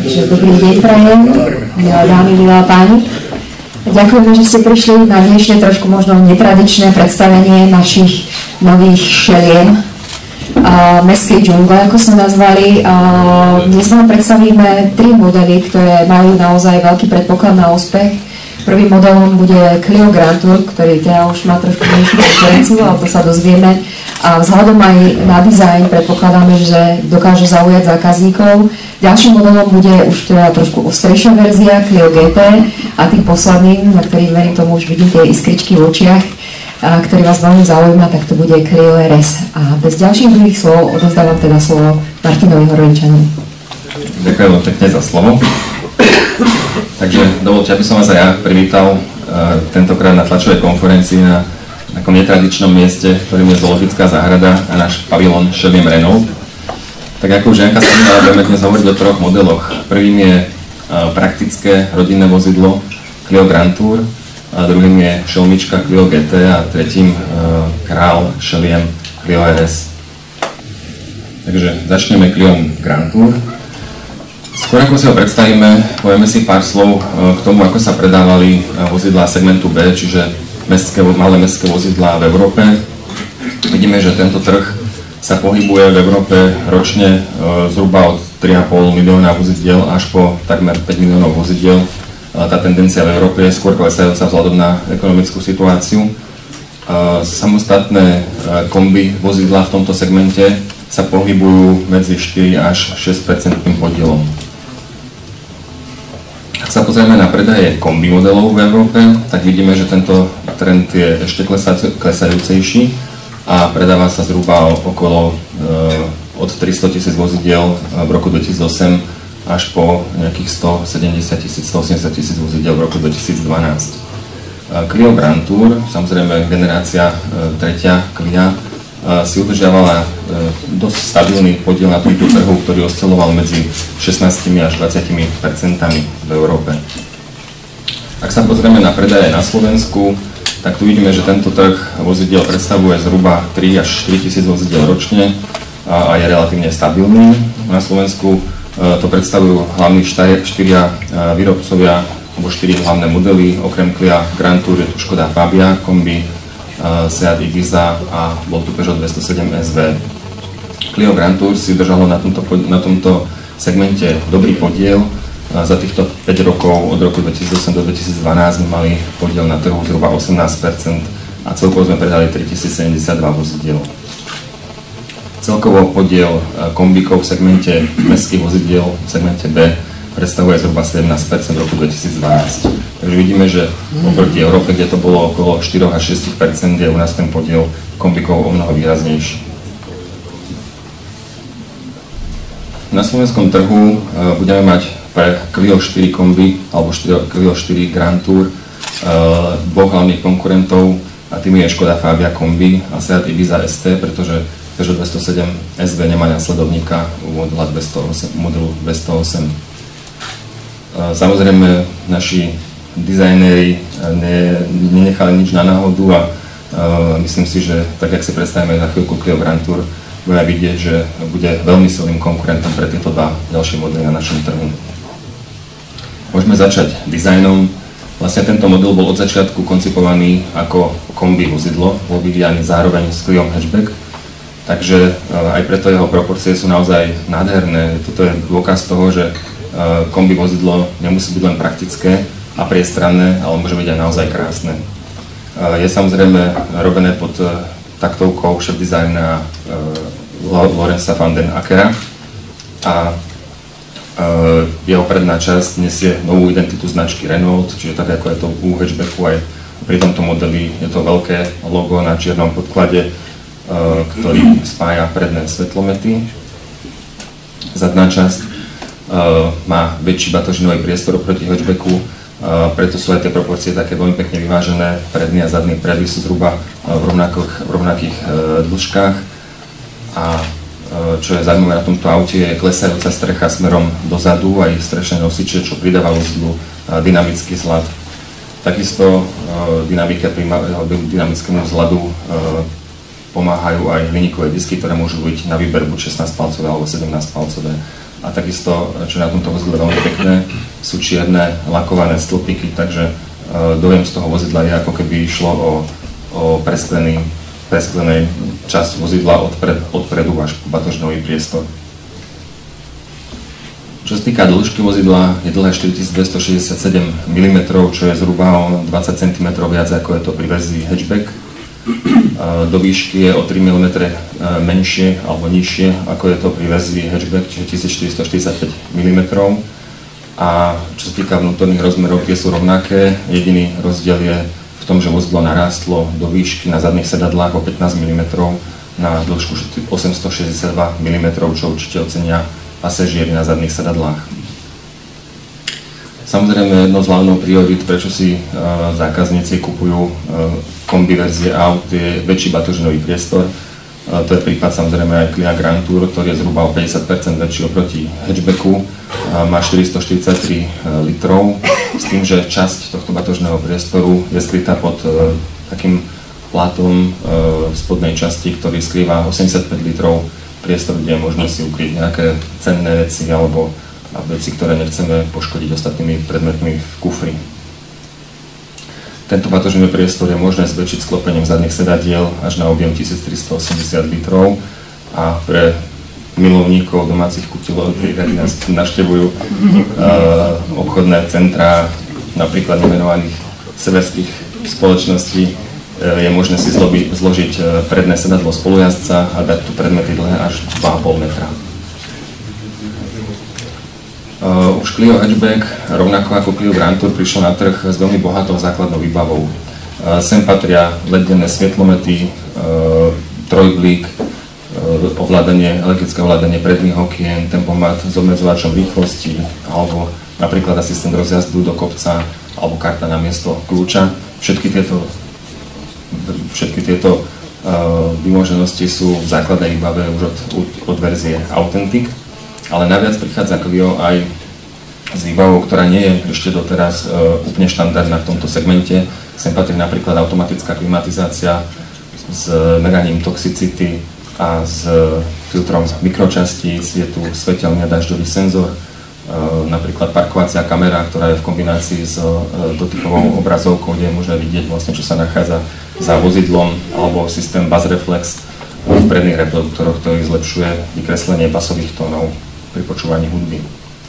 Takže dobrý deň prajem, milé dámy, milé páni. Ďakujeme, že ste prišli na dnešné trošku možno netradičné predstavenie našich nových šeliem mestskej džungle, ako sme nazvali. Dnes vám predstavíme 3 modely, ktoré majú naozaj veľký predpoklad na úspech. Prvým modelom bude Clio Grand Tour, ktorý teda už má trošku menšiu konkurenciu, ale to sa dozvieme. A vzhľadom aj na dizajn predpokladáme, že dokáže zaujať zákazníkov. Ďalším modelom bude už teda trošku ostrejšia verzia Clio GT a tým posledným, na ktorým verím tomu už vidím tie iskričky v očiach, ktorý vás veľmi zaujíma, tak to bude Clio RS. A bez ďalších druhých slov odovzdávam teda slovo Martinovi Horvenčanovi. Ďakujem pekne za slovo. Takže dovolte, aby som vás aj ja privítal tentokrát na tlačovej konferencii na takom netradičnom mieste, ktorým je Zoologická záhrada a náš pavilon Cheviem Renault. Tak ako už Janka spomínala, budeme dnes hovoriť o 3 modeloch. Prvým je praktické rodinné vozidlo Clio Grand Tour, a druhým je šelmička Clio GT a tretím král Cheviem Clio RS. Takže začneme Cliom Grand Tour. Skôr ako si ho predstavíme, povieme si pár slov k tomu, ako sa predávali vozidlá segmentu B, čiže malé mestské vozidlá v Európe. Vidíme, že tento trh sa pohybuje v Európe ročne zhruba od 3,5 milióna vozidiel až po takmer 5 miliónov vozidiel. Tá tendencia v Európe je skôr klesajúca vzhľadom na ekonomickú situáciu. Samostatné kombi vozidlá v tomto segmente sa pohybujú medzi 4 až 6% podielom. Ak sa pozrieme na predaje kombi modelov v Európe, tak vidíme, že tento trend je ešte klesajúcejší a predáva sa zhruba okolo od 300 000 vozidiel v roku 2008 až po nejakých 170 000, 180 000 vozidiel v roku 2012. Clio Grand Tour, samozrejme generácia 3. Clio, si udržiavala dosť stabilný podiel na tomto trhu, ktorý osciloval medzi 16 až 20% v Európe. Ak sa pozrieme na predaje na Slovensku, tak tu vidíme, že tento trh vozidiel predstavuje zhruba 3 až 4 tisíc vozidiel ročne a je relatívne stabilný. Na Slovensku to predstavujú hlavní 4 výrobcovia, alebo 4 hlavné modely, okrem Clio Grand Tour je tu Škoda Fabia, kombi, Seat Ibiza a bol tu Peugeot 207 SV. Clio Grand Tour si udržalo na tomto segmente dobrý podiel. Za týchto 5 rokov, od roku 2008 do 2012, sme mali podiel na trhu zhruba 18% a celkovo sme predali 3072 vozidiel. Celkovo podiel kombíkov v segmente mestských vozidiel, v segmente B, predstavuje zhruba 17% v roku 2012. Takže vidíme, že oproti Európe, kde to bolo okolo 4 až 6%, je u nás ten podiel kombíkov o mnoho výraznejší. Na slovenskom trhu budeme mať pre Clio 4 kombi alebo Clio 4 Grand Tour 2 hlavných konkurentov a tým je Škoda Fabia kombi a Seat Ibiza ST, pretože Peugeot 207 SV nemá nasledovníka u modelu 208. Samozrejme, naši dizajnéri nenechali nič na náhodu a myslím si, že tak, jak si predstavíme na chvíľku Clio Grand Tour, budeme vidieť, že bude veľmi silným konkurentom pre tieto 2 ďalšie modely na našom trhu. Môžeme začať dizajnom. Vlastne tento model bol od začiatku koncipovaný ako kombi vozidlo, bol vyvíjaný zároveň s Cliom hatchback, takže aj preto jeho proporcie sú naozaj nádherné. Toto je dôkaz toho, že kombi vozidlo nemusí byť len praktické a priestranné, ale môže byť aj naozaj krásne. Je samozrejme robené pod taktovkou šéf-dizajna Lorenza van den Ackera a jeho predná časť nesie novú identitu značky Renault, čiže tak ako je to u hatchbacku, aj pri tomto modeli je to veľké logo na čiernom podklade, ktorý spája predné svetlomety. Zadná časť má väčší batožinový priestor oproti hatchbacku, preto sú aj tie proporcie také veľmi pekne vyvážené. Predný a zadný predvý sú zhruba v rovnakých dĺžkach a čo je zaujímavé na tomto aute je klesajúca strecha smerom dozadu a ich strešné nosiče, čo pridáva vozidlu dynamický vzhľad. Takisto dynamickému vzhľadu pomáhajú aj hliníkové disky, ktoré môžu byť na výber buď 16-palcové alebo 17-palcové. A takisto, čo na tomto vozidle veľmi pekné, sú čierne lakované stĺpiky, takže dojem z toho vozidla je, ako keby išlo o presklenej časť vozidla odpredu až po batožnový priestor. Čo sa týka dĺžky vozidla, je dlhé 4267 mm, čo je zhruba o 20 cm viac, ako je to pri verzii hatchback. Do výšky je o 3 mm menšie alebo nižšie, ako je to pri verzii hatchback, čiže 1445 mm. A čo sa týka vnútorných rozmerov, tie sú rovnaké. Jediný rozdiel je v tom, že vozidlo narástlo do výšky na zadných sedadlách o 15 mm na dĺžku 862 mm, čo určite ocenia pasažieri na zadných sedadlách. Samozrejme, jednou z hlavnou priorít, prečo si zákazníci kupujú kombi verzie aut, je väčší batožinový priestor. To je prípad samozrejme aj Clio Grand Tour, ktorý je zhruba o 50% väčší oproti hatchbacku. Má 443 litrov, s tým, že časť tohto batožného priestoru je skrytá pod takým plátom v spodnej časti, ktorý skrýva 85 litrov priestor, kde je možné si ukryť nejaké cenné veci alebo veci, ktoré nechceme poškodiť ostatnými predmetmi v kufri. Tento batožný priestor je možné zväčšiť sklopením zadných sedadiel až na objem 1380 litrov a pre milovníkov domácich kutilov, ktorí nás navštevujú obchodné centrá, napríklad nemenovaných severských spoločností, je možné si zložiť predné sedadlo spolujazdca a dať tu predmety dlhé až 2,5 metra. Už Clio Hatchback, rovnako ako Clio Grand Tour, prišlo na trh s veľmi bohatou základnou výbavou. Sem patria LED-dené svietlomety, trojblík, elektrické ovládanie predných okien, tempomat s obmedzovačom rýchlosti, alebo napríklad asistent rozjazdu do kopca, alebo karta na miesto kľúča. Všetky tieto vymoženosti sú v základnej výbave už od verzie Authentic, ale naviac prichádza Clio aj s výbavou, ktorá nie je ešte doteraz úplne štandardná v tomto segmente. Sem patrí napríklad automatická klimatizácia s meraním toxicity a s filtrom mikročastíc, je tu svetelný a dažďový senzor, napríklad parkovacia kamera, ktorá je v kombinácii s dotykovou obrazovkou, kde je možné vidieť vlastne, čo sa nachádza za vozidlom, alebo systém Bass Reflex v predných reproduktoroch, ktorý zlepšuje vykreslenie basových tónov pri počúvaní hudby.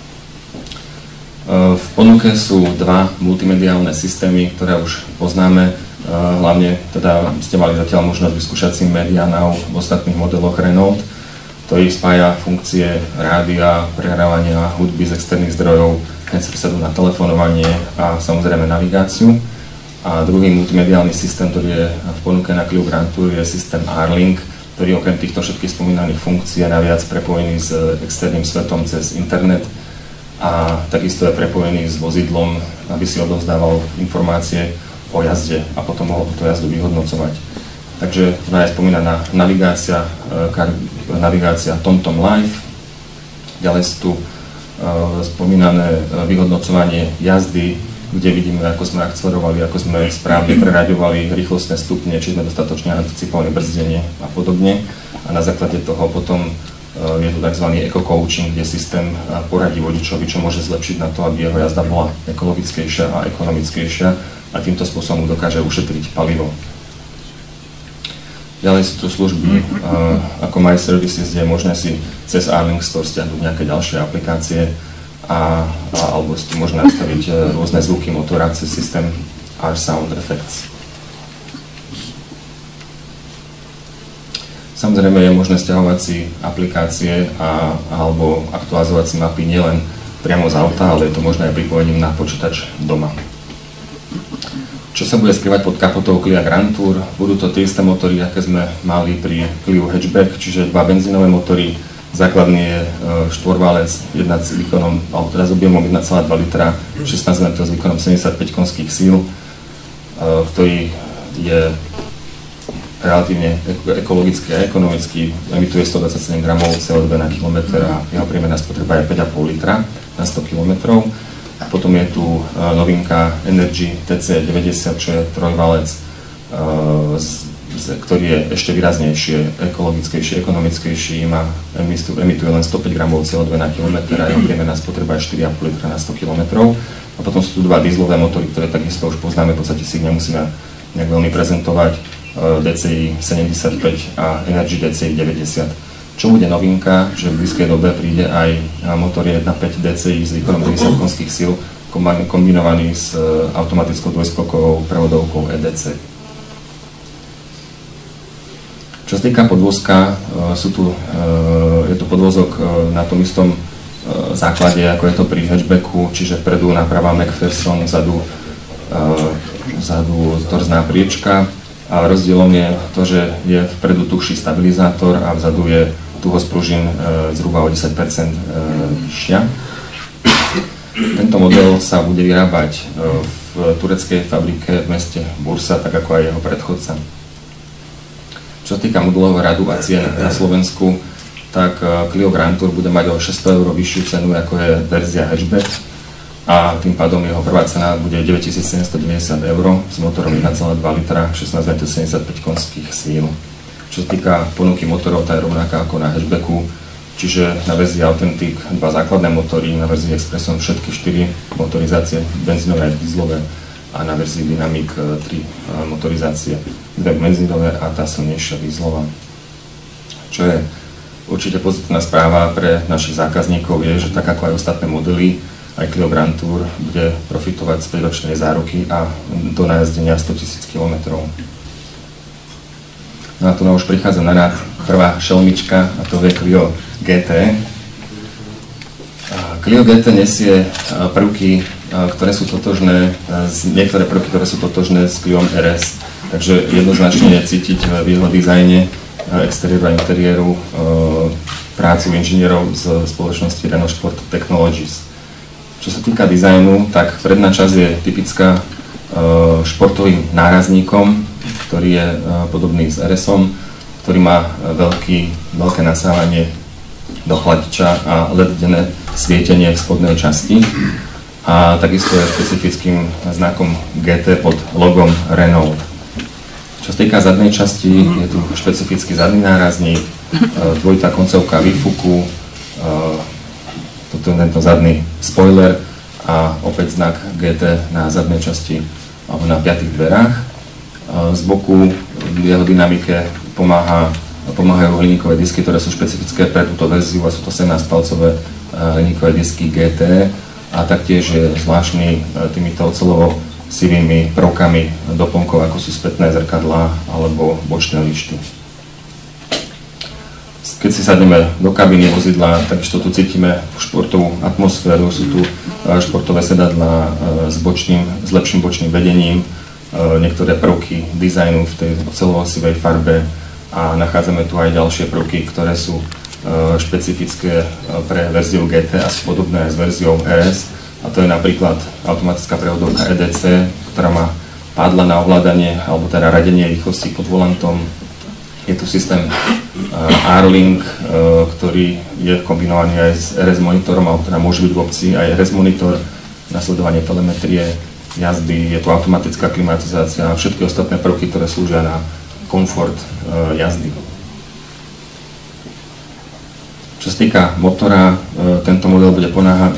V ponuke sú dva multimediálne systémy, ktoré už poznáme, hlavne teda ste mali zatiaľ možnosť vyskúšať si Media Now v ostatných modeloch Renault, ktorý spája funkcie rádia, prehrávania hudby z externých zdrojov, presadu na telefonovanie a samozrejme navigáciu. A druhý multimediálny systém, ktorý je v ponuke na Clio Grand Tour, je systém R-Link, ktorý okrem týchto všetkých spomínaných funkcií je naviac prepojený s externým svetom cez internet a takisto je prepojený s vozidlom, aby si odovzdával informácie o jazde a potom mohol túto jazdu vyhodnocovať. Takže je spomínaná navigácia TomTom Live, ďalej sú tu spomínané vyhodnocovanie jazdy, kde vidíme, ako sme akcelerovali, ako sme správne preraďovali rýchlostné stupne, či sme dostatočne anticipovali brzdenie a podobne. A na základe toho potom je tu tzv. Eco-coaching, kde systém poradí vodičovi, čo môže zlepšiť na to, aby jeho jazda bola ekologickejšia a ekonomickejšia a týmto spôsobom dokáže ušetriť palivo. Ďalej sú tu služby ako My Services, kde je možné si cez R-Link Store stiahnuť nejaké ďalšie aplikácie alebo si tu možno nastaviť rôzne zvuky motora cez systém R-Sound Effects. Samozrejme je možné stiahovať si aplikácie alebo aktualizovať si mapy nielen priamo z auta, ale je to možné aj pripojením na počítač doma. Čo sa bude skrývať pod kapotou Clio Grand Tour? Budú to tie isté motory, aké sme mali pri Clio Hatchback, čiže dva benzínové motory. Základný je štvorválec s výkonom, alebo teda s objemom 1,2 litra, 16 M s výkonom 75 konských síl, ktorý je relatívne ekologický a ekonomický, emituje 127 gramov CO2 na kilometr a jeho priemerná spotreba je 5,5 litra na 100 km. A potom je tu novinka Energy TC90, čo je trojvalec s ktorý je ešte výraznejšie, ekologickejší, ekonomickejší, emituje len 105 gramov CO2 na kilometr a jeho priemerná spotreba je 4,5 litra na 100 km. A potom sú tu dva dieselové motory, ktoré takisto už poznáme, v podstate si ich nemusíme nejak veľmi prezentovať, DCI 75 a Energy DCI 90. Čo bude novinka, že v blízkej dobe príde aj motor 1.5 DCI s výkonom 90 konských síl, kombinovaný s automatickou dvojskokovou prevodovkou EDC. Čo sa týka podvozka, je tu podvozok na tom istom základe, ako je to pri hatchbacku, čiže vpredu náprava McPherson, vzadu torzná priečka. A rozdielom je to, že je vpredu tuhší stabilizátor a vzadu je tuhosť pružín zhruba o 10% vyššia. Tento model sa bude vyrábať v tureckej fabrike v meste Bursa, tak ako aj jeho predchodca. Čo sa týka modulového radu a cien na Slovensku, tak Clio Grand Tour bude mať o 600 € vyššiu cenu, ako je verzia hatchback, a tým pádom jeho prvá cena bude 9790 € s motorom 1,2 litra, 16,75 konských síl. Čo sa týka ponuky motorov, tá je rovnaká ako na hatchbacku, čiže na verzii Authentic 2 základné motory, na verzii Expression všetky 4 motorizácie, benzínové a dieselové, a na verzii Dynamic 3 motorizácie, 2 benzínové a tá silnejšia dieselová. Čo je určite pozitívna správa pre našich zákazníkov je, že tak ako aj ostatné modely, aj Clio Grand Tour bude profitovať z 5-ročnej záruky a do najazdenia 100 000 km. No a tu už prichádza na rad prvá šelmička, a to je Clio GT. Clio GT nesie prvky, ktoré sú totožné, niektoré prvky, ktoré sú totožné s Cliom RS, takže jednoznačne je cítiť v jeho dizajne exteriéru a interiéru prácu inžinierov z spoločnosti Renault Sport Technologies. Čo sa týka dizajnu, tak predná časť je typická športovým nárazníkom, ktorý je podobný s RS-om, ktorý má veľké nasávanie do chladiča a LED-dené svietenie v spodnej časti. A takisto je špecifickým znakom GT pod logom Renault. Čo sa týka zadnej časti, je tu špecifický zadný nárazník, dvojitá koncovka výfuku, tento zadný spoiler a opäť znak GT na zadnej časti alebo na piatých dverách. Z boku v jeho dynamike pomáhajú hliníkové disky, ktoré sú špecifické pre túto verziu a sú to 17-palcové hliníkové disky GT a taktiež je zvláštny týmito oceľovo-sivými prvkami doplnkov, ako sú spätné zrkadlá alebo bočné lišty. Keď si sadneme do kabíny vozidla, takisto tu cítime športovú atmosféru, sú tu športové sedadlá s lepším bočným vedením, niektoré prvky dizajnu v tej oceľovo-sivej farbe a nachádzame tu aj ďalšie prvky, ktoré sú špecifické pre verziu GT a sú podobné s verziou RS, a to je napríklad automatická prevodovka EDC, ktorá má pádla na ovládanie alebo teda radenie rýchlosti pod volantom. Je tu systém R-Link, ktorý je kombinovaný aj s RS monitorom, alebo teda môže byť v opcii aj RS monitor, nasledovanie telemetrie jazdy, je tu automatická klimatizácia a všetky ostatné prvky, ktoré slúžia na komfort jazdy. Čo sa týka motora, tento model bude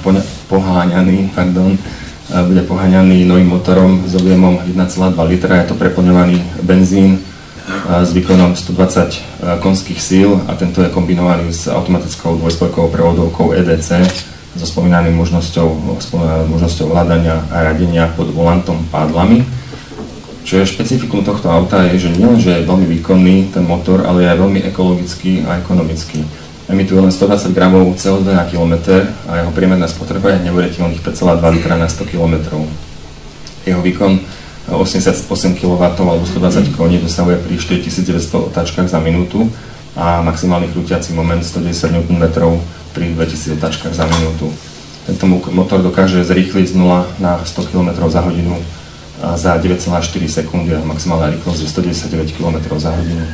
poháňaný novým motorom s objemom 1,2 litra, je to preplňovaný benzín s výkonom 120 konských síl a tento je kombinovaný s automatickou dvojspojkovou prevodovkou EDC so spomínanou možnosťou hľadania a radenia pod volantom pádlami. Čo je špecifikum tohto auta je, že nielenže je veľmi výkonný ten motor, ale je aj veľmi ekologický a ekonomický. Emituje len 120 gramov CO2 na kilometr a jeho priemerná spotreba je neuveriteľných 5,2 litra na 100 km. Jeho výkon 88 kW alebo 120 koní dosahuje pri 4900 otáčkach za minútu a maximálny krútiaci moment 110 Nm pri 2000 otáčkach za minútu. Tento motor dokáže zrýchliť z 0 na 100 km za hodinu za 9,4 sekundy a maximálna rýchlosť je 119 km za hodinu.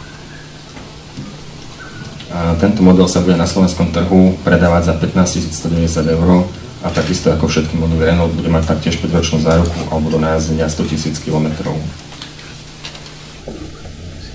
A tento model sa bude na slovenskom trhu predávať za 15 190 € a takisto ako všetky modely Renault bude mať taktiež 5-ročnú záruku alebo do najazdenia 100 000 km.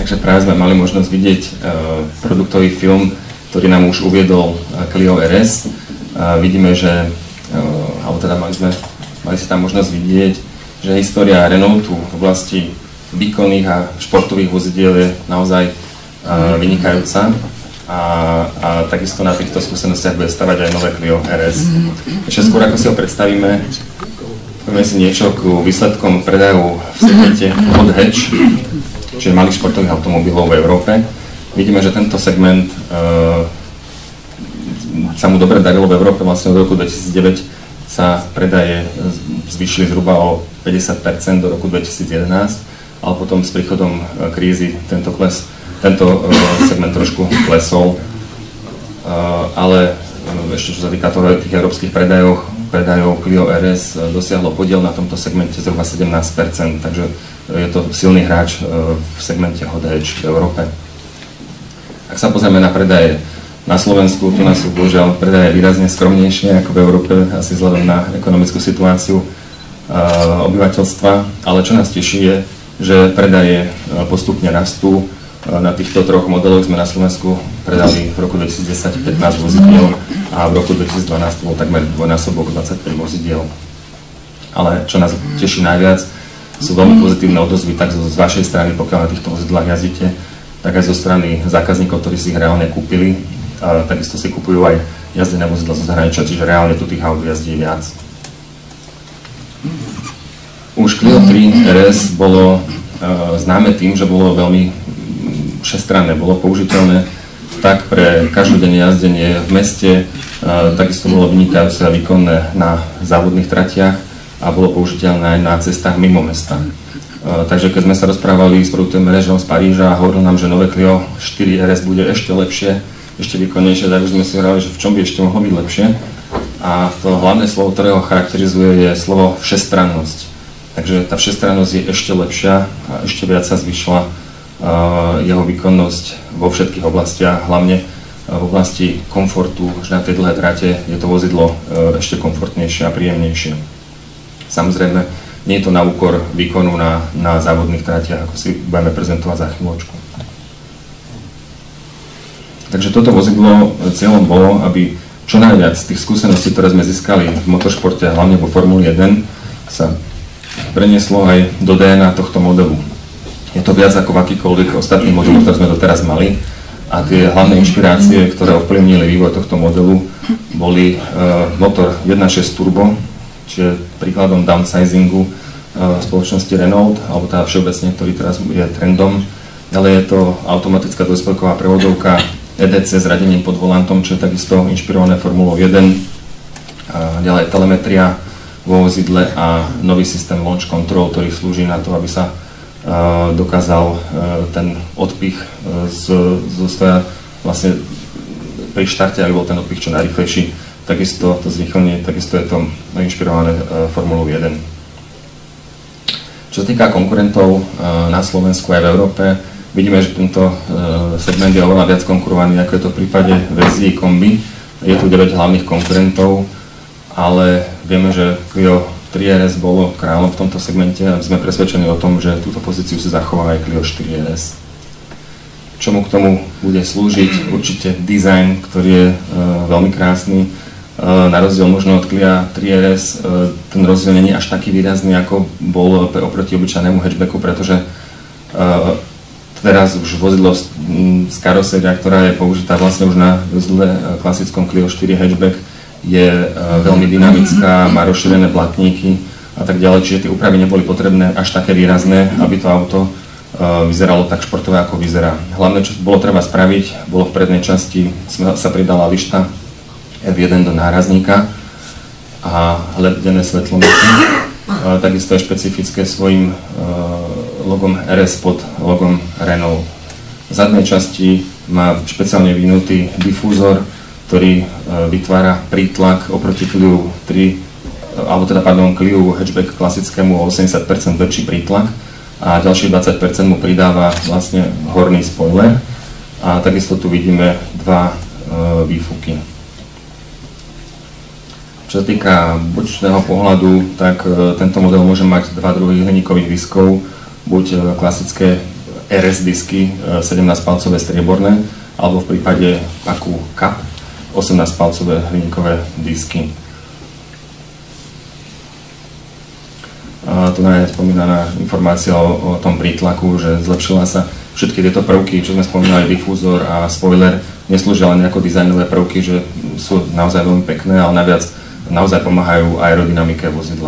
Takže práve sme mali možnosť vidieť produktový film, ktorý nám už uviedol Clio RS. Vidíme, že, alebo teda mali si tam možnosť vidieť, že história Renaultu v oblasti výkonných a športových vozidiel je naozaj vynikajúca. A takisto na týchto skúsenostiach bude stavať aj nové Clio RS. Ešte skôr, ako si ho predstavíme, povieme si niečo k výsledkom predajov v segmente hot hatch, čiže malých športových automobilov v Európe. Vidíme, že tento segment sa mu dobre darilo v Európe. Vlastne od roku 2009 sa predaje zvýšili zhruba o 50% do roku 2011, ale potom s príchodom krízy tento segment trošku klesol, ale ešte čo sa týka toho, tých európskych predajov Clio RS dosiahlo podiel na tomto segmente zhruba 17%, takže je to silný hráč v segmente hot hatch v Európe. Ak sa pozrieme na predaje na Slovensku, tu nás sú bohužiaľ predaje výrazne skromnejšie ako v Európe, asi vzhľadom na ekonomickú situáciu obyvateľstva, ale čo nás teší je, že predaje postupne rastú. Na týchto troch modeloch sme na Slovensku predali v roku 2010 15 vozidiel a v roku 2012 bol takmer dvojnásobok 25 vozidiel. Ale čo nás teší najviac, sú veľmi pozitívne odozvy tak z vašej strany, pokiaľ na týchto vozidlách jazdíte, tak aj zo strany zákazníkov, ktorí si ich reálne kúpili. A takisto si kupujú aj jazdené vozidla zo zahraničia, čiže reálne tu tých aut jazdí viac. Už Clio 3 RS bolo známe tým, že bolo veľmi všestranné, bolo použiteľné tak pre každodenné jazdenie v meste, takisto bolo vynikajúce a výkonné na závodných tratiach a bolo použiteľné aj na cestách mimo mesta. Takže keď sme sa rozprávali s produktovým manažerom z Paríža a hovoril nám, že nové Clio 4 RS bude ešte lepšie, ešte výkonnejšie, tak už sme si hovorili, že v čom by ešte mohlo byť lepšie. A to hlavné slovo, ktoré ho charakterizuje, je slovo všestrannosť. Takže tá všestrannosť je ešte lepšia a ešte viac sa zvýšila jeho výkonnosť vo všetkých oblastiach, hlavne v oblasti komfortu, že na tej dlhé trate je to vozidlo ešte komfortnejšie a príjemnejšie. Samozrejme, nie je to na úkor výkonu na závodných tratiach, ako si budeme prezentovať za chvíľočku. Takže toto vozidlo cieľom bolo, aby čo najviac tých skúseností, ktoré sme získali v motoršporte, hlavne vo Formuli 1, sa prenieslo aj do DNA tohto modelu. Je to viac ako v akýkoľvek ostatných modeloch, ktoré sme doteraz mali. A tie hlavné inšpirácie, ktoré ovplyvnili vývoj tohto modelu, boli motor 1.6 turbo, čiže príkladom downsizingu spoločnosti Renault, alebo teda všeobecne, ktorý teraz je trendom. Ďalej je to automatická dvojspojková prevodovka EDC s radením pod volantom, čo je takisto inšpirované Formulou 1. Ďalej telemetria vo vozidle a nový systém launch control, ktorý slúži na to, aby sa dokázal ten odpich zo stoja vlastne pri štarte, aby bol ten odpich čo najrýchlejší. Takisto to zrýchlenie, takisto je to inšpirované Formulou 1. Čo sa týka konkurentov na Slovensku aj v Európe, vidíme, že tento segment je oveľa viac konkurovaný, ako je to v prípade verzií kombi. Je tu 9 hlavných konkurentov, ale vieme, že Clio 3 RS bolo kráľom v tomto segmente a sme presvedčení o tom, že túto pozíciu si zachová aj Clio 4 RS. Čomu k tomu bude slúžiť? Určite dizajn, ktorý je veľmi krásny. Na rozdiel možno od Clio 3 RS, ten rozdiel nie je až taký výrazný, ako bol oproti obyčajnému hatchbacku, pretože teraz už vozidlo z karoséria, ktorá je použitá vlastne už na vozidle klasickom Clio 4 hatchback, je veľmi dynamická, má rozšírené blatníky a tak ďalej, čiže tie úpravy neboli potrebné až také výrazné, aby to auto vyzeralo tak športové, ako vyzerá. Hlavné, čo bolo treba spraviť, bolo v prednej časti, sa pridala lišta F1 do nárazníka a LED-dené svetlometry. Takisto je špecifické svojim logom RS pod logom Renault. V zadnej časti má špeciálne vyvinutý difúzor, ktorý vytvára prítlak oproti Clio 3, alebo teda Clio hatchback klasickému o 80% väčší prítlak a ďalších 20% mu pridáva vlastne horný spoiler a takisto tu vidíme dva výfuky. Čo sa týka bočného pohľadu, tak tento model môže mať dva druhy hliníkových diskov, buď klasické RS disky 17-palcové strieborné, alebo v prípade paku CAP 18-palcové hliníkové disky. Tu je spomínaná informácia o tom prítlaku, že zlepšila sa. Všetky tieto prvky, čo sme spomínali, difúzor a spoiler, neslúžia len ako dizajnové prvky, že sú naozaj veľmi pekné, ale naviac naozaj pomáhajú aerodynamike vozidla.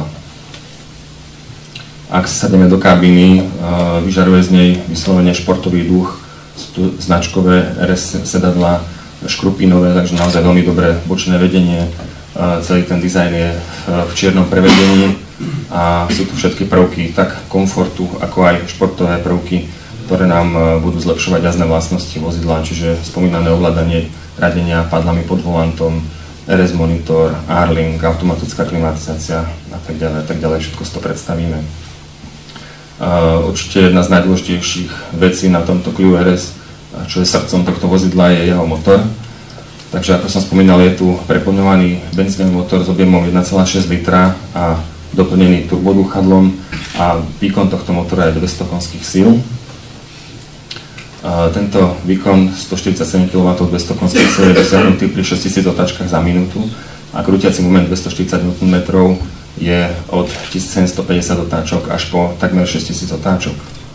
Ak sa sadneme do kabíny, vyžaruje z nej vyslovene športový duch, sú tu značkové RS sedadlá, škrupínové, takže naozaj veľmi dobré bočné vedenie. Celý ten dizajn je v čiernom prevedení a sú tu všetky prvky, tak komfortu, ako aj športové prvky, ktoré nám budú zlepšovať jazdné vlastnosti vozidla, čiže spomínané ovládanie radenia padlami pod volantom, RS monitor, Arling, automatická klimatizácia a tak ďalej, všetko si to predstavíme. Určite jedna z najdôležitejších vecí na tomto Clio RS, čo je srdcom tohto vozidla, je jeho motor. Takže ako som spomínal, je tu preplňovaný benzínový motor s objemom 1,6 litra a doplnený turbodúchadlom a výkon tohto motora je 200 konských síl. Tento výkon 147 kW 200 konských síl je dosiahnutý pri 6000 otáčkach za minútu a krútiaci moment 240 Nm je od 1750 otáčok až po takmer 6000 otáčok.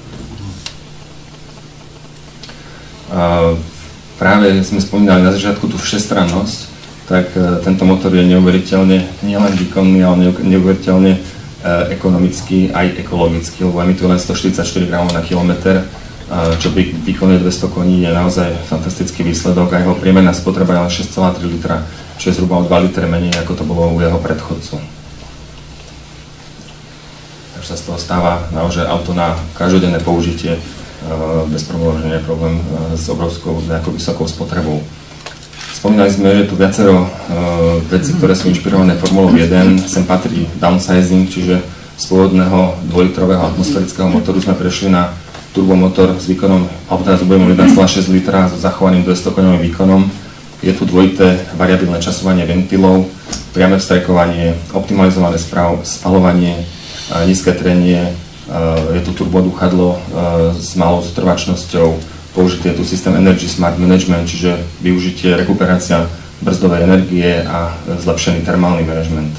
Práve sme spomínali na začiatku tú všestrannosť, tak tento motor je neuveriteľne nielen výkonný, ale neuveriteľne ekonomický aj ekologický, lebo emituje len 144 gramov na kilometr, čo by výkonuje 200 koní, je naozaj fantastický výsledok a jeho priemerná spotreba je len 6,3 litra, čo je zhruba o 2 litre menej, ako to bolo u jeho predchodcu. Takže sa z toho stáva naozaj auto na každodenné použitie bez problémov, že nie je problém s obrovskou, nejakou vysokou spotrebou. Spomínali sme, že tu viacero vecí, ktoré sú inšpirované Formulou 1, sem patrí downsizing, čiže z pôvodného 2-litrového atmosférického motoru sme prešli na turbomotor s výkonom, alebo teda s objemom 1,6 litra so zachovaným 200-koňovým výkonom. Je tu dvojité variabilné časovanie ventilov, priame vstrekovanie, optimalizované spaľovanie, nízke trenie, je tu turbodúchadlo s malou zotrvačnosťou, použitý je tu systém Energy Smart Management, čiže využitie, rekuperácia brzdovej energie a zlepšený termálny management.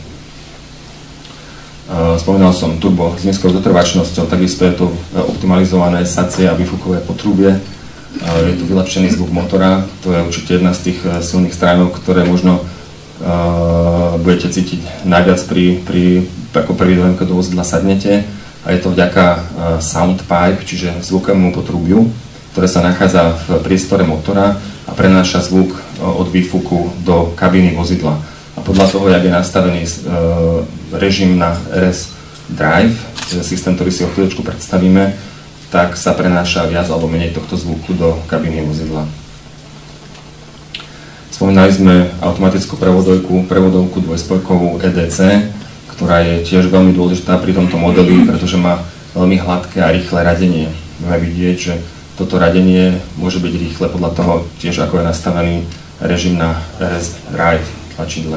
Spomínal som turbo s nízkou zotrvačnosťou, takisto je tu optimalizované sacie a výfukové potrubie. Je tu vylepšený zvuk motora, to je určite jedna z tých silných stránok, ktoré možno budete cítiť najviac ako prvý dojem, keď do vozidla sadnete. A je to vďaka sound pipe, čiže zvukovému potrubiu, ktoré sa nachádza v priestore motora a prenáša zvuk od výfuku do kabíny vozidla. A podľa toho, jak je nastavený režim na RS Drive, systém, ktorý si o chvíľočku predstavíme, tak sa prenáša viac alebo menej tohto zvuku do kabíny vozidla. Spomínali sme automatickú prevodovku dvojspojkovú EDC, ktorá je tiež veľmi dôležitá pri tomto modeli, pretože má veľmi hladké a rýchle radenie. Môžeme vidieť, že toto radenie môže byť rýchle podľa toho tiež, ako je nastavený režim na RS Drive tlačidle.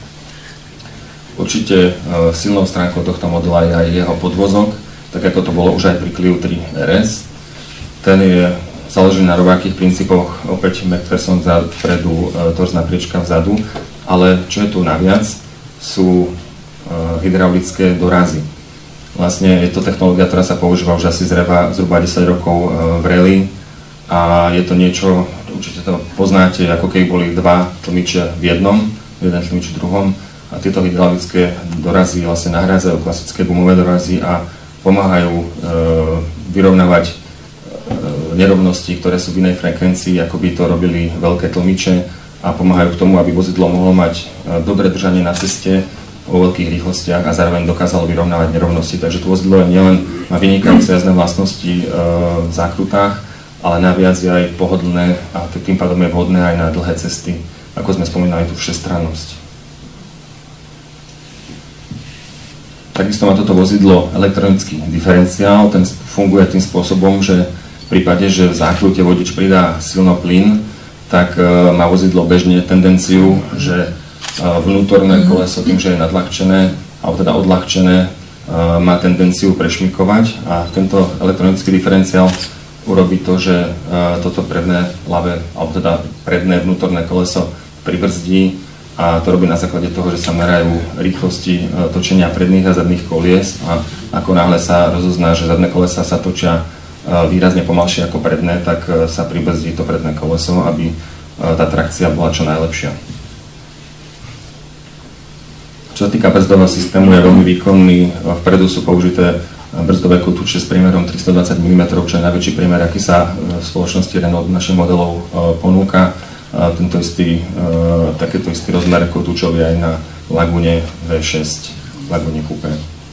Určite silnou stránkou tohto modela je aj jeho podvozok, tak ako to bolo už aj pri Clio 3 RS. Ten je založený na rovnakých princípoch, opäť McPherson vpredu, torzná priečka vzadu, ale čo je tu naviac, sú hydraulické dorazy. Vlastne je to technológia, ktorá sa používa už asi zhruba 10 rokov v rally a je to niečo, určite to poznáte, ako keby boli dva tlmiče v jednom, jeden tlmič v druhom a tieto hydraulické dorazy vlastne nahrádzajú klasické gumové dorazy a pomáhajú vyrovnávať nerovnosti, ktoré sú v inej frekvencii, ako by to robili veľké tlmiče a pomáhajú k tomu, aby vozidlo mohlo mať dobré držanie na ceste o veľkých rýchlostiach a zároveň dokázalo vyrovnávať nerovnosti. Takže to vozidlo nielen má vynikajúce jazdné vlastnosti v zákrutách, ale naviac je aj pohodlné a tým pádom je vhodné aj na dlhé cesty, ako sme spomínali tú všestrannosť. Takisto má toto vozidlo elektronický diferenciál, ten funguje tým spôsobom, že v prípade, že v zákrute vodič pridá silno plyn, tak má vozidlo bežne tendenciu, že vnútorné koleso tým, že je nadľahčené, alebo teda odľahčené, má tendenciu prešmikovať a tento elektronický diferenciál urobiť to, že toto predné ľavé, alebo teda predné vnútorné koleso pribrzdí, a to robí na základe toho, že sa merajú rýchlosti točenia predných a zadných kolies, a ako náhle sa rozozná, že zadné kolesa sa točia výrazne pomalšie ako predné, tak sa pribrzdí to predné koleso, aby tá trakcia bola čo najlepšia. Čo sa týka brzdového systému, je veľmi výkonný. Vpredu sú použité brzdové kotúče s priemerom 320 mm, čo je najväčší priemer, aký sa v spoločnosti Renault našich modelov ponúka. Takéto istý rozmer kotúčov je aj na Lagune V6, Lagune Coupé.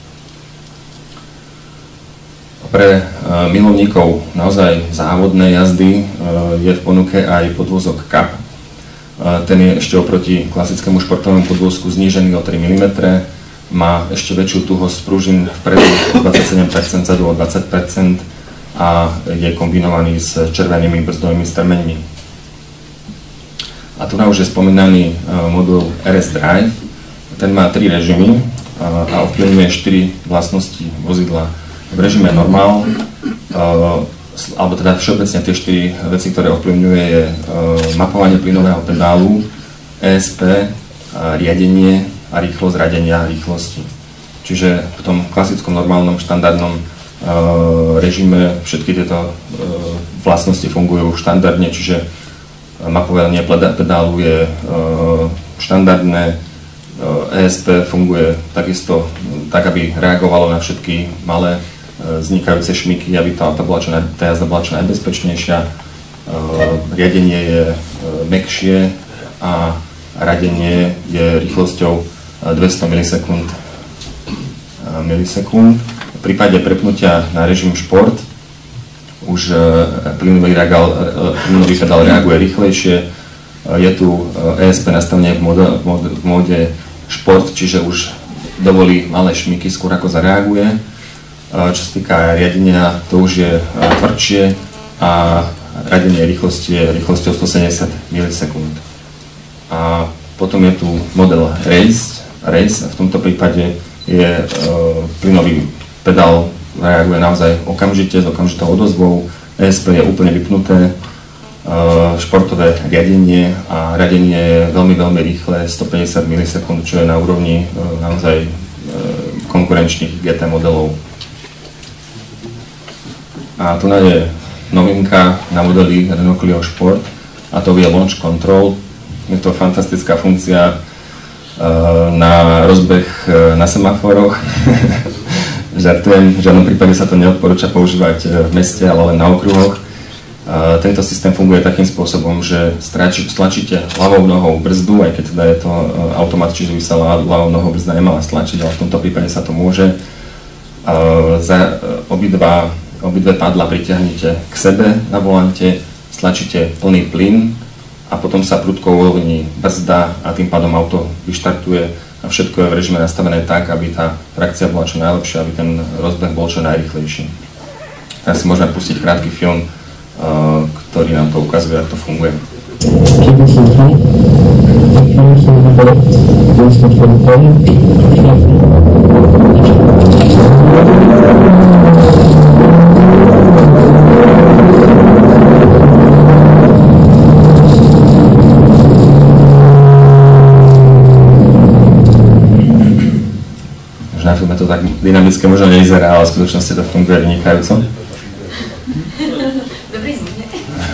Pre milovníkov naozaj závodnej jazdy je v ponuke aj podvozok Cup. Ten je ešte oproti klasickému športovému podvozku znížený o 3 mm, má ešte väčšiu tuhosť prúžin vpredu 27%, zadu o 20% a je kombinovaný s červenými brzdovými strmeňmi. A tu nám už je spomínaný modul RS Drive. Ten má 3 režimy a ovplyvňuje 4 vlastnosti vozidla. V režime normál, alebo teda všeobecne tie 4 veci, ktoré ovplyvňuje, je mapovanie plynového pedálu, ESP, riadenie a rýchlosť radenia rýchlosti. Čiže v tom klasickom, normálnom, štandardnom režime všetky tieto vlastnosti fungujú štandardne, čiže mapovanie pedálu je štandardné, ESP funguje takisto tak, aby reagovalo na všetky malé vznikajúce šmiky, aby tá jazda bola čo najbezpečnejšia. Riadenie je mäkšie a radenie je rýchlosťou 200 milisekúnd. V prípade prepnutia na režim šport už plynový pedál reaguje rýchlejšie. Je tu ESP nastavenie v móde šport, čiže už dovolí malé šmiky skôr ako zareaguje. Čo sa týka riadenia, to už je tvrdšie a radenie rýchlosti je rýchlosťou 170 milisekúnd. A potom je tu model Race. V tomto prípade je plynový pedál reaguje naozaj okamžite, s okamžitou odozvou, ESP je úplne vypnuté, športové riadenie a radenie je veľmi, veľmi rýchle, 150 milisekúnd, čo je na úrovni naozaj konkurenčných GT modelov. A tu je novinka na modeli Renault Clio Sport, a to je Launch Control. Je to fantastická funkcia na rozbeh na semaforoch. Žartujem, v žiadnom prípade sa to neodporúča používať v meste, ale len na okruhoch. Tento systém funguje takým spôsobom, že stlačíte ľavou nohou brzdu, aj keď teda je to automat, čiže by sa ľavou nohou brzda nemala stlačiť, ale v tomto prípade sa to môže. Za obidve padla pritiahnete k sebe na volante, stlačíte plný plyn a potom sa prudko uvoľní brzda a tým pádom auto vyštartuje a všetko je v režime nastavené tak, aby tá trakcia bola čo najlepšia, aby ten rozbeh bol čo najrýchlejší. Teraz si môžeme pustiť krátky film, ktorý nám to ukazuje, ako to funguje. Na filme to tak dynamické možno nevyzerá, ale v skutočnosti to funguje vynikajúco. Dobrý zvuk, ne?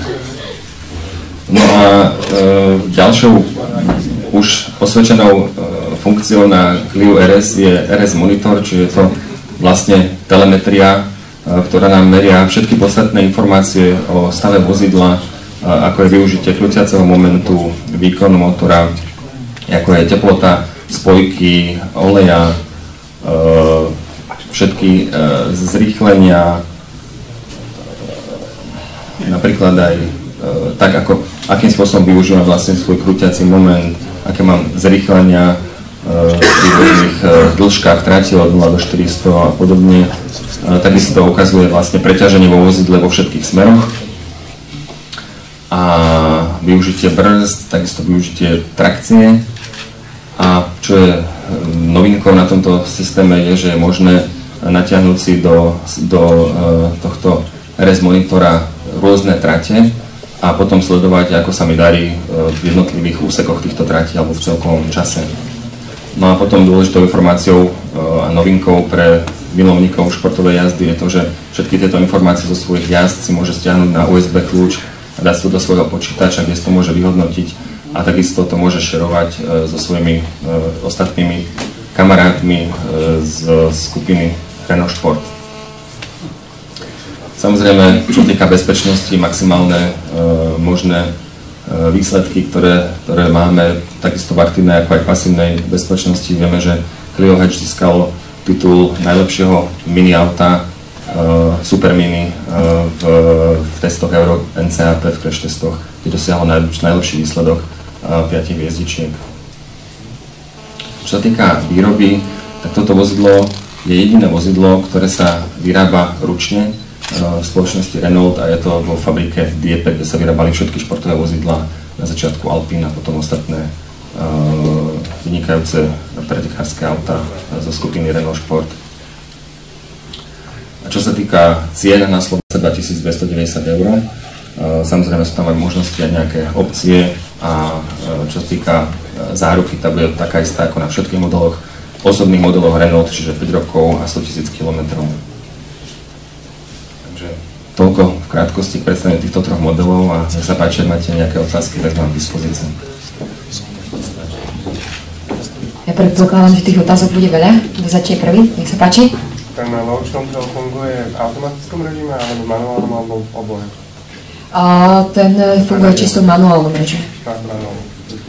No a ďalšou už osvedčenou funkciou na Clio RS je RS Monitor, čiže je to vlastne telemetria, ktorá nám meria všetky podstatné informácie o stave vozidla, ako je využitie krútiaceho momentu, výkonu motora, ako je teplota spojky, oleja, všetky zrýchlenia, napríklad aj tak, akým spôsobom využívam vlastne svoj krútiaci moment, aké mám zrýchlenia pri rôznych dĺžkach trati od 0 do 400 a podobne. Takisto ukazuje vlastne preťaženie vo vozidle vo všetkých smeroch a využitie brzd, takisto využitie trakcie. A čo je novinkou na tomto systéme je, že je možné natiahnuť si do tohto RS monitora rôzne trate a potom sledovať, ako sa mi darí v jednotlivých úsekoch týchto tratí alebo v celkovom čase. No a potom dôležitou informáciou a novinkou pre milovníkov športovej jazdy je to, že všetky tieto informácie zo svojich jazd si môže stiahnuť na USB kľúč a dať to do svojho počítača, kde si to môže vyhodnotiť a takisto to môže šerovať so svojimi ostatnými kamarátmi z skupiny Renault Sport. Samozrejme, čo týka bezpečnosti, maximálne možné výsledky, ktoré máme takisto v aktívnej ako aj pasívnej bezpečnosti. Vieme, že Clio Hedge získalo titul najlepšieho mini auta Super Mini v testoch Euro NCAP, v crash testoch, kde dosiahlo najlepší výsledok 5 hviezdičiek. Čo sa týka výroby, tak toto vozidlo je jediné vozidlo, ktoré sa vyrába ručne v spoločnosti Renault a je to vo fabrike Dieppe, kde sa vyrábali všetky športové vozidlá, na začiatku Alpine a potom ostatné vynikajúce pretekárske auta zo skupiny Renault Sport. A čo sa týka cien na Slovensku 2290 €, samozrejme sú tam aj možnosti aj nejaké opcie a čo sa týka záruky, tá bude taká istá ako na všetkých modeloch, osobných modeloch Renault, čiže 5 rokov a 100 000 km. Takže toľko v krátkosti k predstaveniu týchto troch modelov a nech sa páči, ak máte nejaké otázky, tak mám k dispozícii. Ja predpokladám, že tých otázok bude veľa. Začne prvý, nech sa páči. Ten launch control funguje v automatickom režime alebo v manuálnom alebo v oboje? Ten funguje čisto v manuálnom režime. Tak, manuálnom.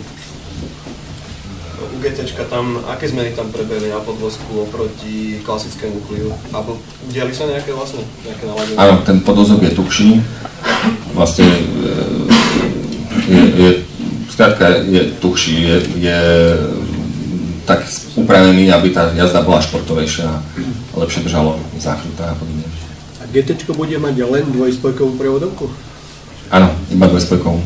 U GTčka tam, aké zmeny tam prebehli na podvozku oproti klasickému Clio? Alebo diali sa nejaké vlastne, nejaké naladenie? Áno, ten podvozok je tuchší. Vlastne skrátka je tuchší, je tak upravený, aby tá jazda bola športovejšia a lepšie držalo záchruta a podobne. A GTčko bude mať len dvojspojkovú prevodovku? Áno, iba dvojspojkovú.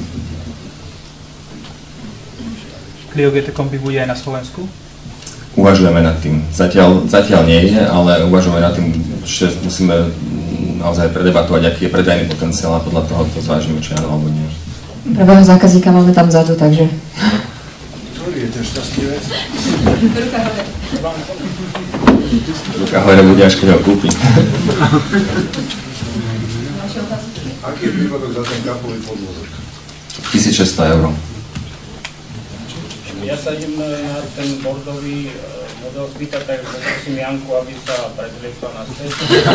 Clio GT Kombi bude aj na Slovensku? Uvažujeme nad tým. Zatiaľ nie je, ale uvažujeme nad tým, že musíme naozaj predebatovať, aký je predajný potenciál a podľa toho to zvážime, či áno alebo nie. Prvého zákazníka máme tam vzadu, takže... Ktorý je ten šťastlivec? Ruka hore bude, až keď ho kúpi. Aký je prípadok za ten kapový podvozok? 1600 €. Ja sa idem na ten bordový model spýtať, tak poprosím Janku, aby sa predliepla na späť.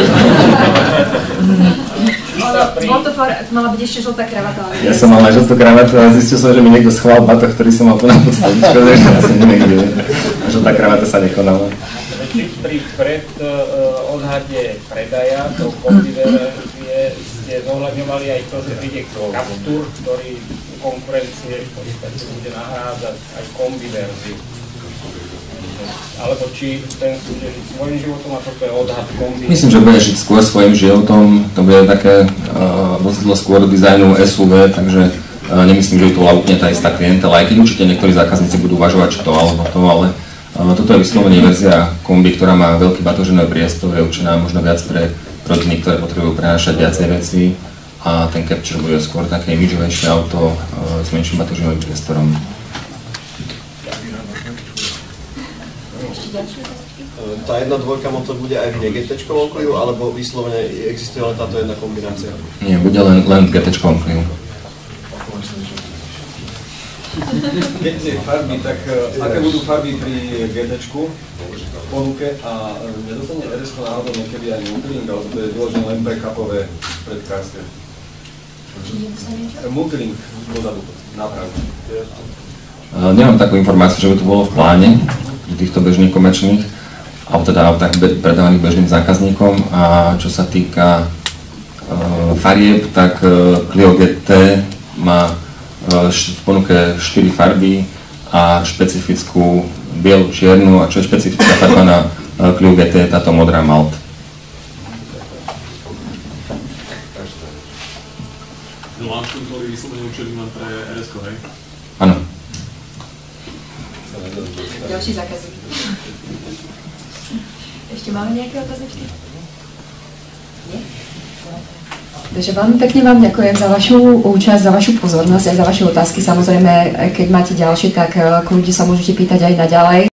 Mala byť ešte žltá kravata. Ja som mal aj žltú kravatu a zistil som, že mi niekto schoval batoh, ktorý som mal tu na podstavičku, takže asi neviem, kde je. A žltá kravata sa nekonala. Pri odhade predaja do kombi verzie ste zohľadňovali aj to, že príde Captur, ktorý konkurencie v podstate bude nahrádzať aj kombi verziu. Alebo či ten bude žiť svojím životom a toto je odhad kombi. Myslím, že bude žiť skôr svojím životom, to bude také vozidlo skôr dizajnu SUV, takže nemyslím, že je to úplne tá istá klientela, aj keď určite niektorí zákazníci budú uvažovať, či to alebo to, ale toto je vyslovene verzia kombi, ktorá má veľký batožený priestor, je určená možno viac pre rodiny, ktoré potrebujú prenášať viacej vecí a ten Captur bude skôr také imidžovejšie auto s menším batoženým priestorom. Tá 1.2 motor bude aj v GT-čkovom Cliu, alebo vyslovene existuje len táto jedna kombinácia? Nie, bude len v GT-čkovom Cliu. Keď je farby, tak aké budú farby pri GT-čku v ponuke a nedostane RS náhodou niekedy aj multilink, alebo to je vyložené len pre kapové predkárske? Multilink dozadu, napravo. Nemám takú informáciu, že by to bolo v pláne týchto bežných komerčných, alebo teda autách predávaných bežným zákazníkom. A čo sa týka farieb, tak Clio GT má v ponuke 4 farby a špecifickú bielu, čiernu, a čo je špecifická farba na Clio GT je táto modrá malt. Launch control je vyslovene určený len pre RS-ko, hej? Áno. Ďalší zákazník. Ešte máme nejaké otázničky? Nie? Takže veľmi pekne vám ďakujem za vašu účasť, za vašu pozornosť a za vaše otázky. Samozrejme, keď máte ďalšie, tak kľudne sa môžete pýtať aj naďalej.